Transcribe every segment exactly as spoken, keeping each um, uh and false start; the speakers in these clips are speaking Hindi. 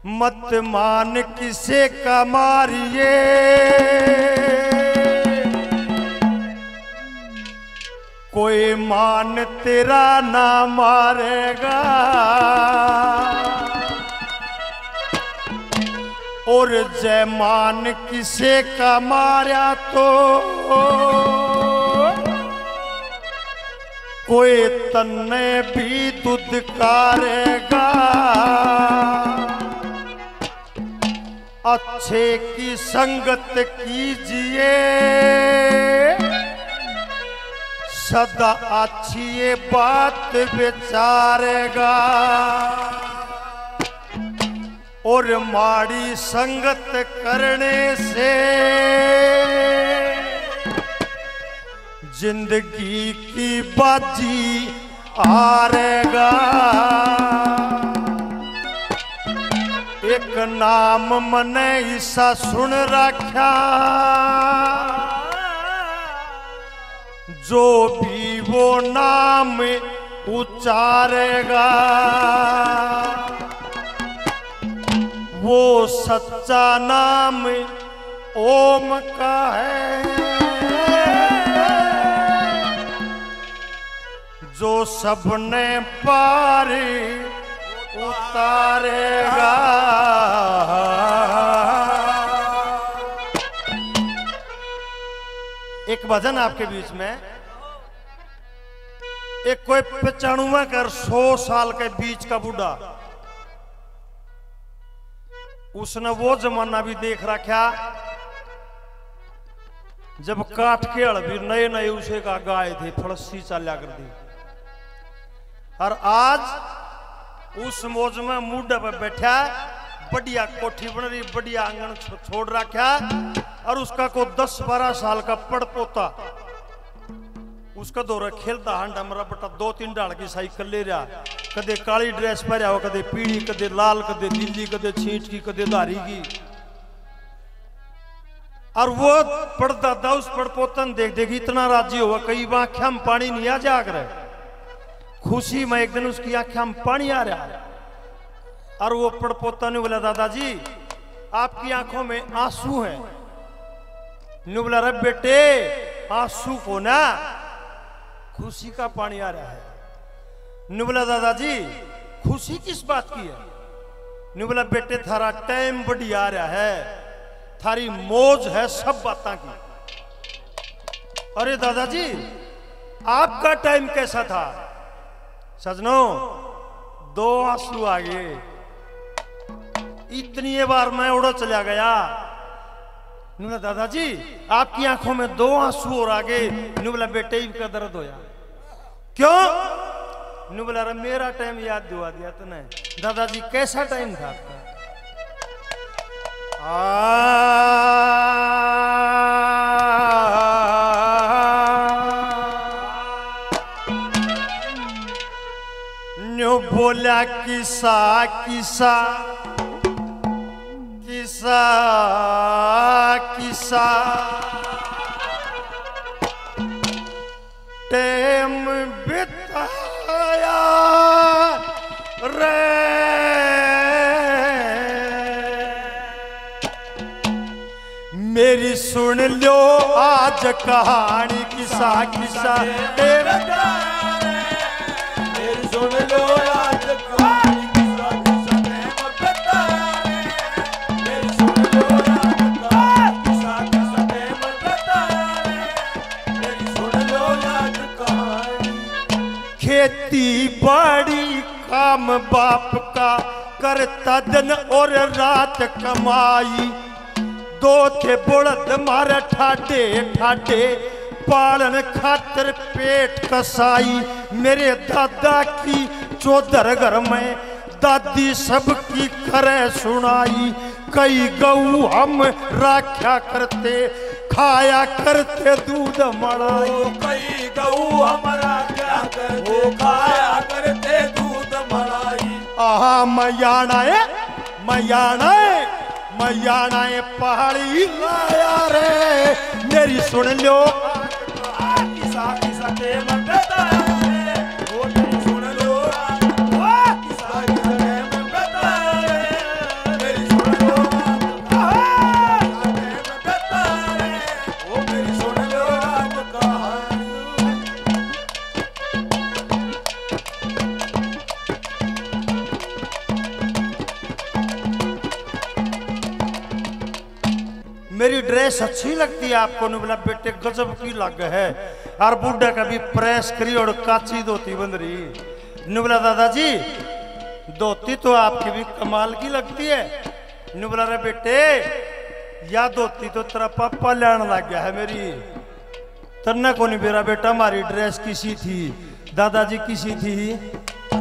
मत मान किसे का मारिए, कोई मान तेरा ना मारेगा, और जय मान किसे का मारा तो कोई तन्ने भी दुदकारेगा। अच्छे की संगत कीजिए, सदा अच्छी ये बात विचारेगा, और माड़ी संगत करने से जिंदगी की बाजी हारेगा। एक नाम मने ईसा सुन रखा, जो भी वो नाम उचारेगा, वो सच्चा नाम ओम का है, जो सबने पार उतारेगा। एक भजन आपके बीच में, एक कोई पचानवे कर सौ साल के बीच का बूढ़ा, उसने वो जमाना भी देख रखा जब काट के अड़ भी नए नए उसे का गाय थे, फड़सी चाल्या कर दी, और आज उस मौज में मुड्डे पे बैठा, बढ़िया कोठी बन रही, बढ़िया आंगन छोड़ रखा, और उसका को दस बारह साल का पड़ पोता उसका दौरा खेलता हांडा मरा बटा दो तीन डाल की साइकिल ले रहा, कदे काली ड्रेस पहरा हो, कदे पीली, कदे लाल, कदे नीली, कदे छींट की, कदे धारी की, और वो पड़दादा उस पड़ पोतन देख देख इतना राजी हुआ, कई आंखों में पानी नहीं आ जाग रहे, खुशी में एक दिन उसकी आंखों में पानी आ रहा है, और वो पड़ पोता ने बोला दादाजी आपकी आंखों में आंसू हैं। ने बोला रे बेटे आंसू को ना, खुशी का पानी आ रहा है। ने बोला दादाजी खुशी किस बात की है? ने बोला बेटे थारा टाइम बढ़िया आ रहा है, थारी मौज है सब बातों की। अरे दादाजी आपका टाइम कैसा था? सजनों दो आंसू आ गए, इतनी बार मैं उड़ा चला गया। बोला दादाजी आपकी आंखों में दो आंसू और आ गए। बोला बेटे का दर्द होया क्यों? नु बोला मेरा टाइम याद दिवा दिया तूने। दादाजी कैसा टाइम था आपका? न्यू बोला किसा किसा किसा किसा टेम बिताया रे, मेरी सुन लो आज कहानी किसा किसा टेम मेरी सुन लो आज कहानी किसा किसा टेम बिताया रे, मेरी सुन लो आज कहानी किसा किसा टेम बिताया रे, मेरी सुन लो आज कहानी। खेती बाड़ी काम बाप का करता दिन और रात कमाई, दो थे बुढ़द मारे ठाडे ठाडे पालन खातिर पेट कसाई। मेरे दादा की चौधर घर में दादी सबकी करे सुनाई, कई गऊ हम राख्या करते खाया करते दूध मलाई, कई गऊ हम राख्या करते खाया करते दूध मलाई। आहा मैयाना है मैयाना है मैयाना है पहाड़ी लाया रे, मेरी सुन लो किसा किसा के मन बताया रे, वो मेरी सुन लो किसा किसा के मन बताया रे, ड्रेस अच्छी लगती है आपको? ने बोला बेटे गजब की लग है। और बूढ़ा कभी प्रेस करी और काची धोती बन रही। ने बोला दादाजी धोती तो आपकी भी कमाल की लगती है। ने बोला रे बेटे या धोती तो तेरा पापा लेने लग गया है मेरी, तन्ना को नहीं मेरा बेटा। हमारी ड्रेस किसी थी दादाजी, किसी थी?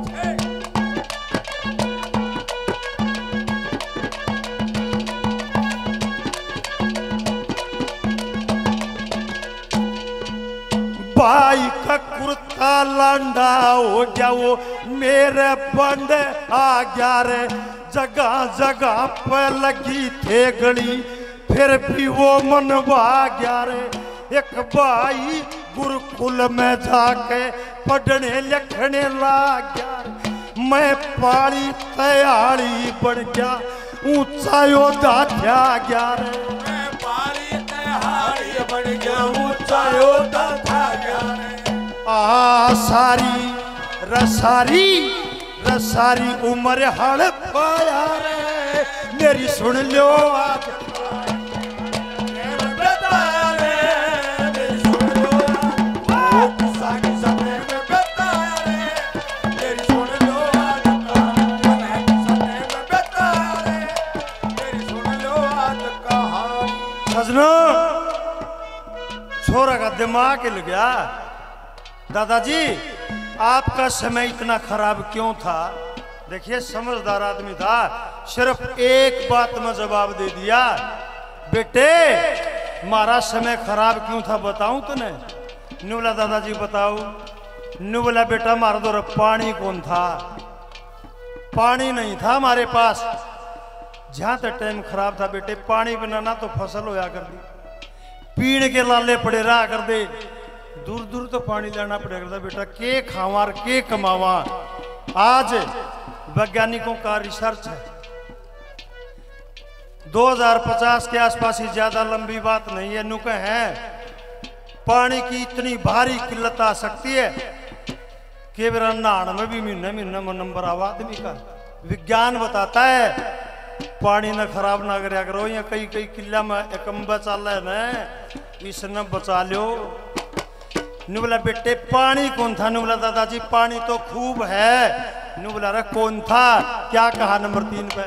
भाई का कुर्ता लांडा हो गया वो मेरे बंद आ गया रे। जगह जगह पर लगी थे गली फिर भी वो मनवा गया रे। एक भाई गुरुकुल में जाके पढ़ने लिखने लग गया। मैं पाली तैयारी बन गया ऊंचा योद्धा था गया रे। मैं पाली तैयारी बन गया ऊंचा योद्धा था गया रे। आ सारी रसारी रसारी उम्र हड़ पाया रे। मेरी सुन लो आज छोरा का दिमाग हिल गया। दादाजी आपका समय इतना खराब क्यों था? देखिए समझदार आदमी था, सिर्फ एक बात में जवाब दे दिया, बेटे हमारा समय खराब क्यों था बताऊं तूने? नु बोला दादाजी बताओ। नु बोला बेटा हमारा दौर पानी कौन था, पानी नहीं था हमारे पास। जहां तक टाइम खराब था बेटे, पानी बिना ना तो फसल होया कर दी, पीने के लाले पड़े रहा कर दे, दूर दूर तो पानी लाना पड़ेगा करता बेटा। के खावा के कमावा। आज वैज्ञानिकों का रिसर्च है दो हज़ार पचास के आसपास ही, ज्यादा लंबी बात नहीं है, नुके हैं पानी की इतनी भारी किल्लत आ सकती है कि मेरा नहाने में भी महीने महीने में नंबर आवा आदमी का। विज्ञान बताता है पानी न खराब ना करया करो। या कई कई किला में एकम्बा चल है न, इसने बचा लो। नु बोला बेटे पानी कौन था? नु बोला दादाजी पानी तो खूब है। नु बोला रे कौन था? क्या कहा नंबर तीन पे?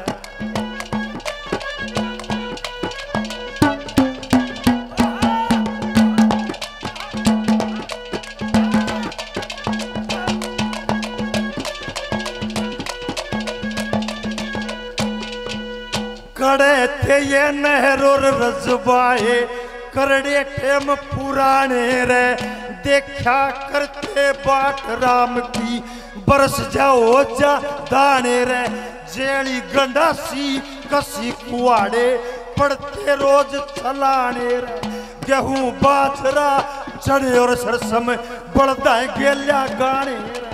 कड़े थे ये नहरों रजबाए करड़े टेम पुराने रे। देखा करते बाट राम की बरस जाओ जा दाने रे। जेली गंडासी कसी कुआड़े पड़ते रोज चलाने रे। गेहूं बाजरा चने और सरसम बड़दा गेल्या गाने रे।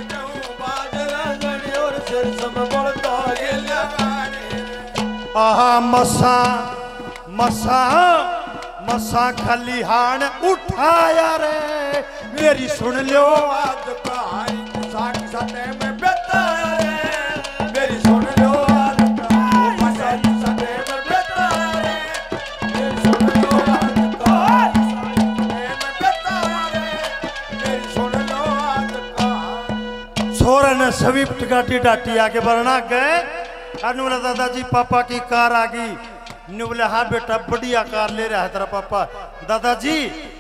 आहा मसा मसा मसा खलिहान उठाया रे। मेरी सुन लो आज कहानी साथ साथ में बेताया रे। मेरी सुन लो आज कहानी साथ साथ में बेताया रे। मेरी सुन लो आज कहानी साथ में बेताया रे। मेरी सुन लो आज कहानी। छोरा ने स्विफ्ट गाड़ी डाटी आगे बढ़ना गए। अनुला दादाजी पापा की कार आ गई। नु बोले हाँ बेटा बढ़िया कार ले रहा है तेरा पापा। दादाजी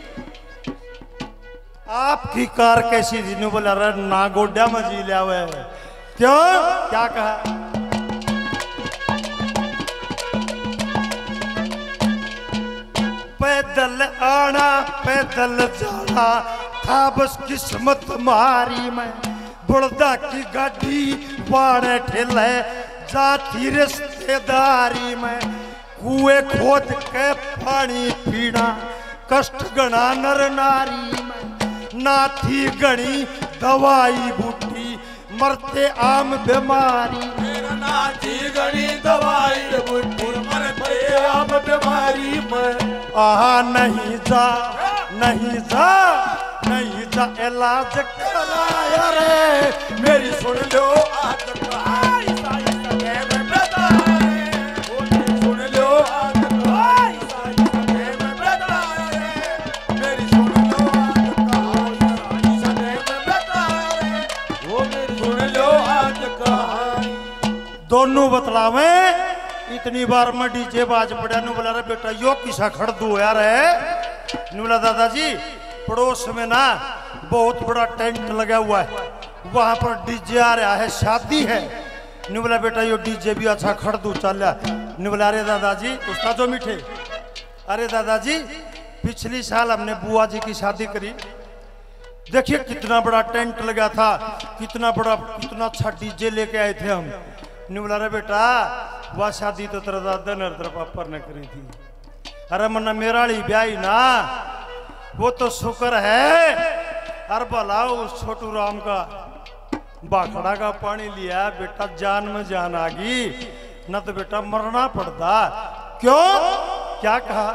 आपकी कार कैसी थी? नु बोला रे ना गोड्या में जी लिया हुआ है। क्यों? क्या कहा? पैदल आना पैदल जाना था बस किस्मत मारी मैं। बुढ़दा की गाड़ी बाड़े ठेले जाती रिश्तेदारी में। कुएं खोद के पानी पीना कष्ट गणा नर नारी में। ना थी गणी दवाई बूटी मरते आम बीमारी। मेरा ना थी गणी दवाई बूटी मरते आम बीमारी में। आहा नहीं जा नहीं जा नहीं जा इलाज कराया रे। मेरी सुन लो आज कहानी साथ में बेताया रे। सुन लो आज कहानी साथ दोनों बतलावे। इतनी बार मैं डीजे बाज पड़ा नु बोला रे बेटा यो किसा खड़ दो यार है। नु बोला दादाजी पड़ोस में ना बहुत बड़ा टेंट लगा हुआ है, वहां पर डीजे आ रहा है, शादी है। नु बोला बेटा यो डीजे भी अच्छा खड़ दू चल। नु बोला अरे दादाजी उसका जो मीठे, अरे दादाजी पिछली साल हमने बुआ जी की शादी करी, देखिए कितना बड़ा टेंट लगा था, कितना बड़ा कितना अच्छा डीजे लेके आए थे हम। नु बोला रे बेटा वह शादी तो तेरा दादा ने तेरा पापा ने करी थी। अरे मन्ना मेरा ब्याही ना, वो तो शुक्र है। अरे भला उस छोटू राम का बाखड़ा का पानी लिया बेटा, जान में जान आ गई, न तो बेटा मरना पड़ता। क्यों क्या कहा?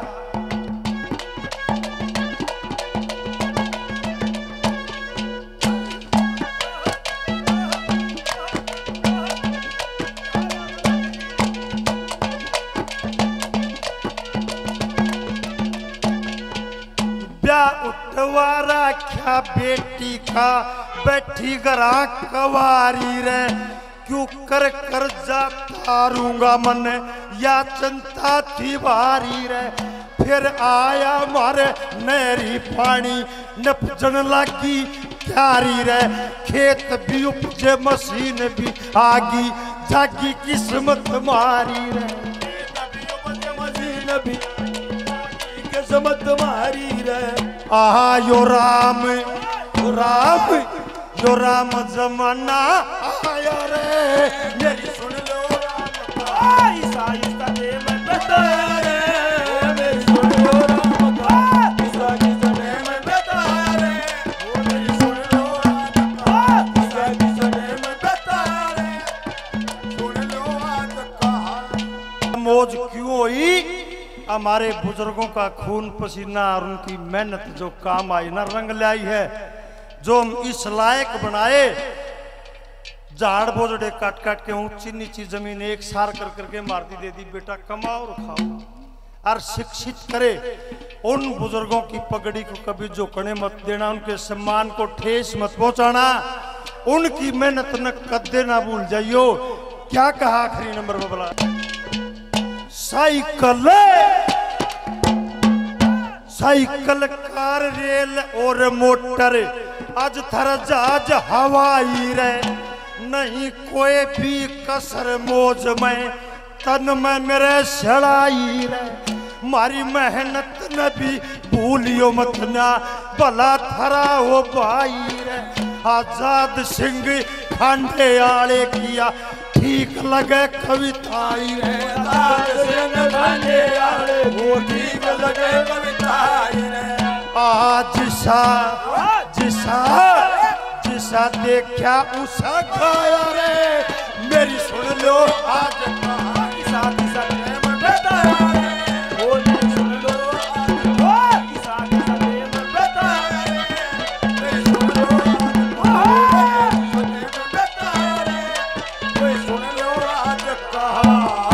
उठवा रखा बेटी का बैठी गरा कवारी रे, क्यों कर कर जा तारूंगा मन या चिंता थी भारी रे। फिर आया मारे नहरी पानी नपजन लागी प्यारी रे, खेत भी उपजे मशीन भी आगी जागी किस्मत मारी रे। मशीन भी किस्मत मारी रे। आहा यो राम यो राम यो राम जमाना आया रे, मेरी सुन लो राम ईसा ईसा दे मैं बता रे, मेरी सुन लो राम का ईसा ईसा दे मैं बता रे, ओ मेरी सुन लो राम का ईसा ईसा दे मैं बता रे, सुन लो आज कहा मौज क्यों हुई? हमारे बुजुर्गों का खून पसीना और उनकी मेहनत जो काम आई ना रंग लाई है, जो हम इस लायक बनाए झाड़ बोझड़े काट काट के ऊंची नीची जमीन एक सार कर करके मारती दे दी, बेटा कमाओ और खाओ। और शिक्षित करे उन बुजुर्गों की पगड़ी को कभी झुकने मत देना, उनके सम्मान को ठेस मत पहुंचाना, उनकी मेहनत न कदे ना भूल जाइयो। क्या कहा आखिरी नंबर में बोला? साइकिल साइकिल कार रेल और मोटर आज थर जहाज हवाई रे, नहीं कोई भी कसर मौज में तन में मेरे सड़ाई रे। मारी मेहनत न भी भूलियो मत ना, भला थरा हो भाई रे। आजाद सिंह खांडे आले किया ठीक लगे कविताई रे, आजाद सिंह खांडे आले वो ठीक लगे कविताई रे। आज सा जिसा जिसा देखा उसा गाया रे, मेरी सुन लो आज कहा ईसा ईसा दे मैं बताया रे, ओ मेरी सुन लो आज ईसा ईसा दे मैं बताया रे, मेरी सुन लो आज ईसा दे मैं बताया रे, ओ सुन लो आज कहा